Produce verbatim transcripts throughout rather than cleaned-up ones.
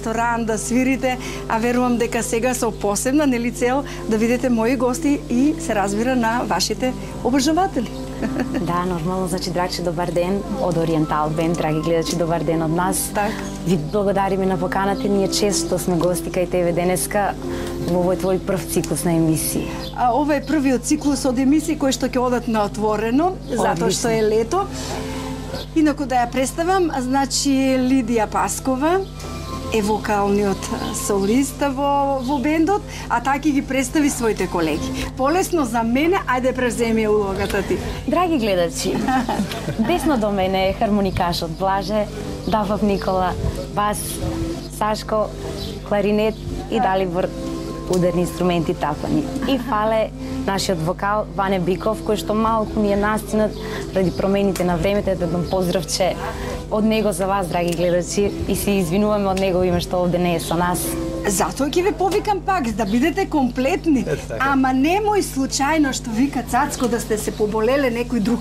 ресторан да свирите, а верувам дека сега со посебна нели цел да видите мои гости и се разбира на вашите обожаватели. Да, нормално, значи, Драгче, добар ден од Ориентал Бенд, драги гледачи, добар ден од нас. Так. Ви благодариме на поканата, ние често сме гости кај тебе денеска во овој твој прв циклус на емисии. А ова е првиот циклус од емисии кои што ќе одат на отворено, затоа што е лето. Инаку да ја представам, значи Лидија Паскова е вокалниот солист во, во бендот, а таки ги представи своите колеги. Полесно за мене, ајде превземи улогата ти. Драги гледачи, десно до мене е хармоникашот Блаже, Дафав Никола, бас, Сашко, кларинет и Далибор, ударни инструменти, тапани. И фале нашиот вокал Ване Биков, кој што малку ни е настинат ради промените на времето. Еден поздравче од него за вас, драги гледачи, и се извинуваме од него име што овде не е со нас. Затоа ќе ве повикам пак, да бидете комплетни. Ама немој случајно што вика Цацко да сте се поболеле некој друг.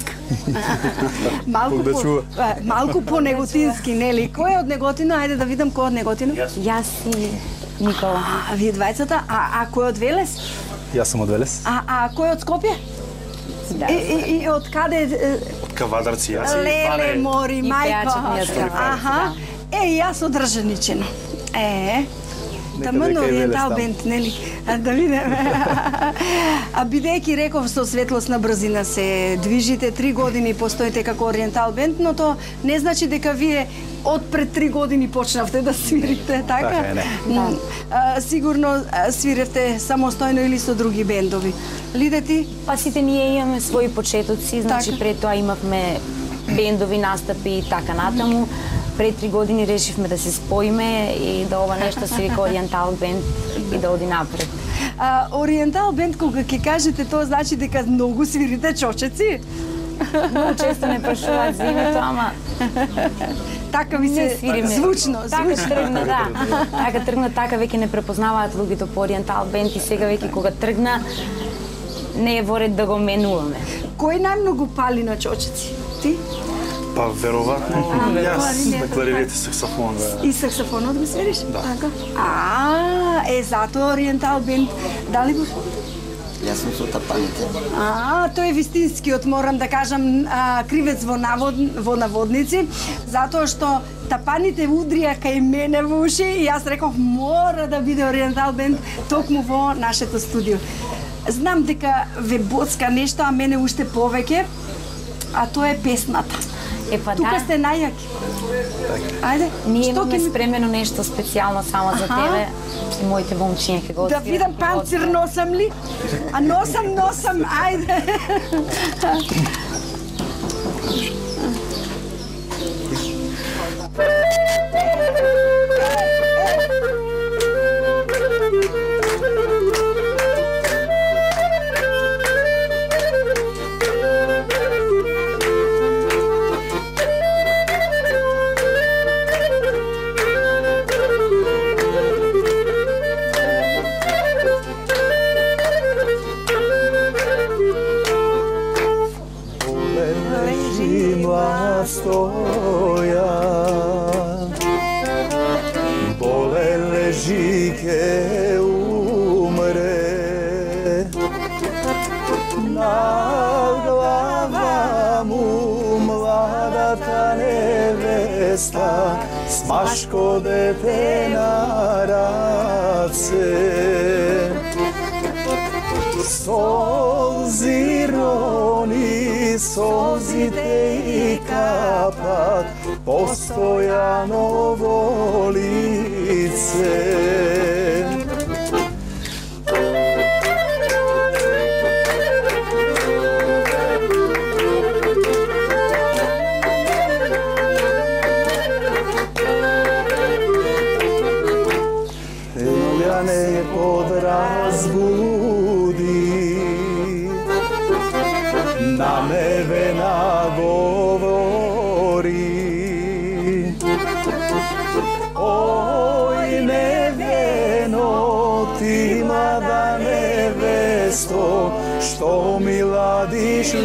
Малку по, малку по неготински, нели? Кој е од Неготино? Ајде да видам кој од Неготино. Јас и Никола. А, вие двајцата? А, а кој од Велес? Јас сум од Велес. А, а кој од Скопје? Да. И, и, и од каде? Од Кавадарци, јас и Леле, Ване. мори, И мајко. пејачот ми од Кавадарци, Аха. Е, и јас од Ржаничено. Е, таман Ориентал Бенд, нели? А, да видиме. А бидејќи реков со светлосна брзина се движите, три години постоите како Ориентал Бенд, но то не значи дека вие од пред три години почнавте да свирите, така? Така е, не. Да. А, сигурно а, свиревте самостојно или со други бендови. Лиде ти? Па сите ние имаме своји почетоци, значи Така. пред тоа имавме бендови настапи и така натаму. Пред три години решивме да се споиме и да ова нешто се вика Ориентал Бенд и да оди напред. А, Ориентал Бенд, кога ќе кажете тоа, значи дека многу свирите чочеци? Многу често не прашуваат за името, ама Така ми не се свириме. звучно, Така звучно. тргна, да. Така тргна, така веќе не препознаваат луѓето по Ориентал Бенд и сега веќе кога тргна не е во ред да го менуваме. Кој најмногу пали на чочеци? Ти? Па веројатно јас кларинет, на кларинет и саксофон. Да. И саксофонот го свириш? Да. Така. А, е затоа Ориентал Бенд. Дали го? Јас сум со тапаните. А, тој е вистинскиот, морам да кажам, а, кривец во, навод, во наводници, затоа што тапаните удрија кај мене во уши и јас реков мора да биде Ориентал Бенд токму во нашето студио. Знам дека ве боцка нешто, а мене уште повеќе, а тоа е песната. Е, па Тука да, сте најаки. Ајде, ние што имаме ќе ми... спремено нешто специјално само за Аха. тебе и моите момчиња ќе го Да отвират, видам ќе го панцир отворат. носам ли? А носам, носам, ајде. stoja, bole leži ke umre, na glava mu mlada ta nevesta, smaško dete na race. Solzi roni, solzi te i kapat, postojano volice. Ljubljane podrazbudi, na nebe nagovori. Oj nevjeno, ti mlada nevesto, što mi ladiš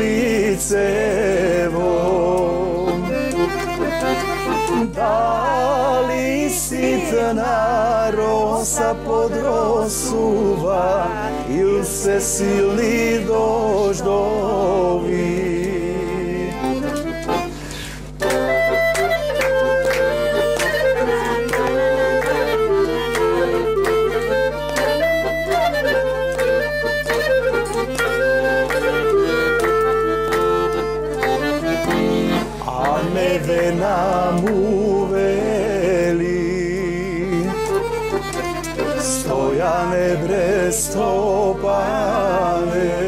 licevo. Da li si sitna rosa podrosuva il se silni doždovi. Nevena mu veli, Stojane Brestopane,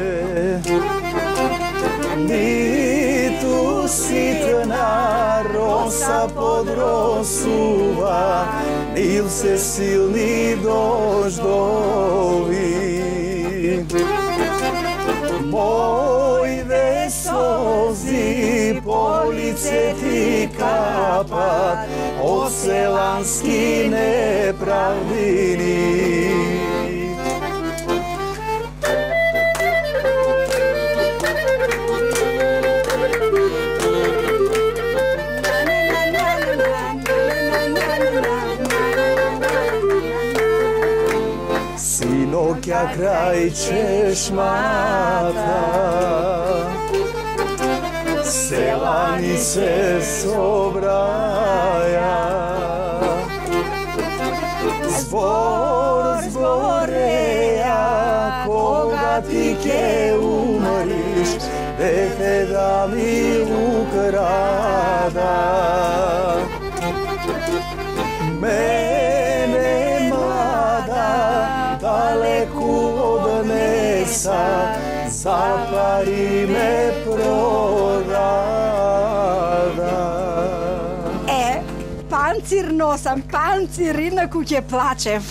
ni tu sitna rosa podrosuva, nil se silni doždovi. Mojve sozi po lice ti kapat od selanski nepravdini. Sinokja kraj češmata, selanice sobraja, zbor zboreja, koga ti ke umriš, dete da mi ukrada. Mene mada daleku odnesa, za pari me prorada. Е, панцир носам, панцир, инаку ќе плачев.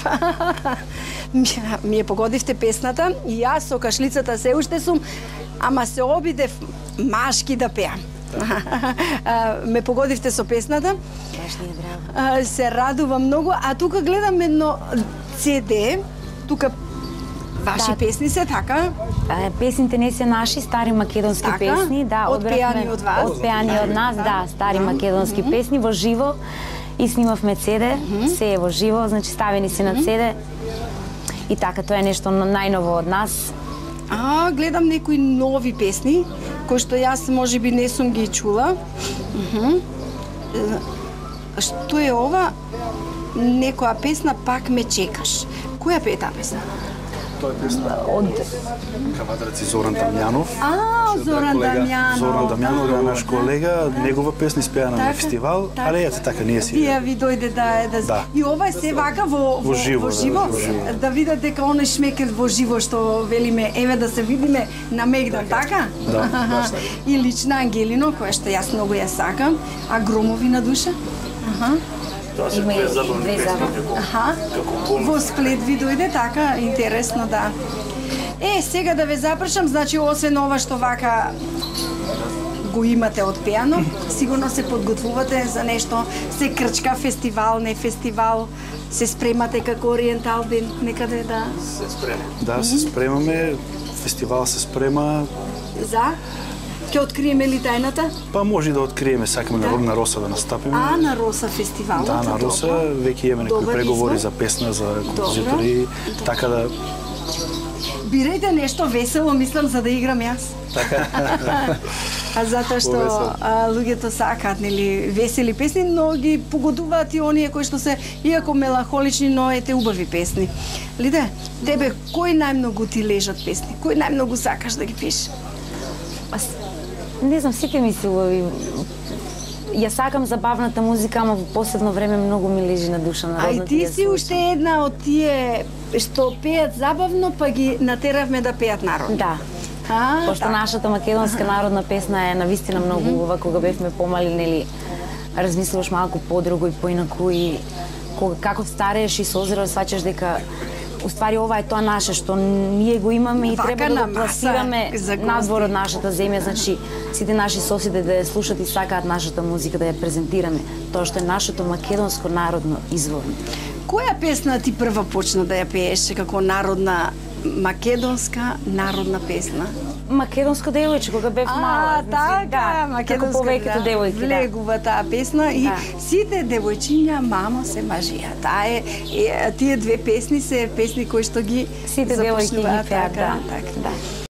Ми ја погодивте песната и јас со кашлицата се уште сум, ама се обидев машки да пеам. Ме погодивте со песната. Баш ни е драго. Се радувам многу, а тука гледам едно Це Де, тука ваши Да. песни се, така? Е, Песните не се наши, стари македонски Така? песни, да, Отпеани одбравме- од вас? Отпеани од нас, да, стари македонски песни во живо и снимавме цеде, се е во живо, значи ставени се на цеде. И така, тоа е нешто најново од нас. А, гледам некои нови песни, кои што јас можеби не сум ги чула. Мгм. Е, Што е ова? Некоја песна Пак ме чекаш. Која пее таа песна? Тоа е песна Од Кавадарци Зоран Дамјанов. А, Зоран Колега Дамјанов. Зоран Дамјанов е наш колега, негова песна испеана на Така, фестивал, така. але ете така ние си. Вие ви дојде да да, Да. И ова е се вака во Во живо, во да, живо, во живо. да видат дека оној шмекет во живо што велиме еве да се видиме на Мегдан, така? Да, баш така. И лична Ангелино, која што јас многу ја сакам, а Громови на душа. Аха. има и две забавни. Аха. Во Сплет ви дојде така, интересно, да. Е, сега да ве запрашам, значи освен ова што вака го имате отпеано, сигурно се подготвувате за нешто, се крчка фестивал, не фестивал, се спремате како Ориентал ден, некаде да... Се спрема. Да, се спремаме, фестивал се спрема, За? Ќе откриеме ли тајната? па може и да откриеме, сакаме на на Роса да настапиме. А, на Роса фестивалот? Да, на Роса, веќе имаме некои Добар преговори избор. за песна, за композитори, така да Бирајте нешто весело, мислам, за да играм јас. А затоа што Повесело. а, луѓето сакаат, нели, весели песни, но ги погодуваат и оние кои што се, иако меланхолични, но ете убави песни. Лиде, тебе кои најмногу ти лежат песни? Кои најмногу сакаш да ги пишеш? Аз не знам, сите ми се убави. Ја сакам забавната музика, ама во последно време многу ми лежи на душа А и народната. ти ја си слушам. уште една од тие што пеат забавно, па ги натеравме да пеат народно. Да. А, Пошто така. нашата македонска народна песна е навистина многу убава, кога бевме помали, нели, размислуваш малку подруго и поинаку и кога како старееш и созреваш, сваќаш дека уствари ова е тоа наше што ние го имаме и Вака треба да на го маса пласираме за гости. надвор од нашата земја, значи сите наши соседи да ја слушат и сакаат нашата музика да ја презентираме, тоа што е нашето македонско народно изворно. Која песна ти прва почна да ја пееш како народна македонска народна песна? македонско девојче кога бев мала. А, така, да, македонска, како повеќето да, девојки, да. влегува таа песна и Да. сите девојчиња мамо се мажија. Таа е, е тие две песни се песни кои што ги Сите девојки ги започнуваат, пеат, така, да. така. Да.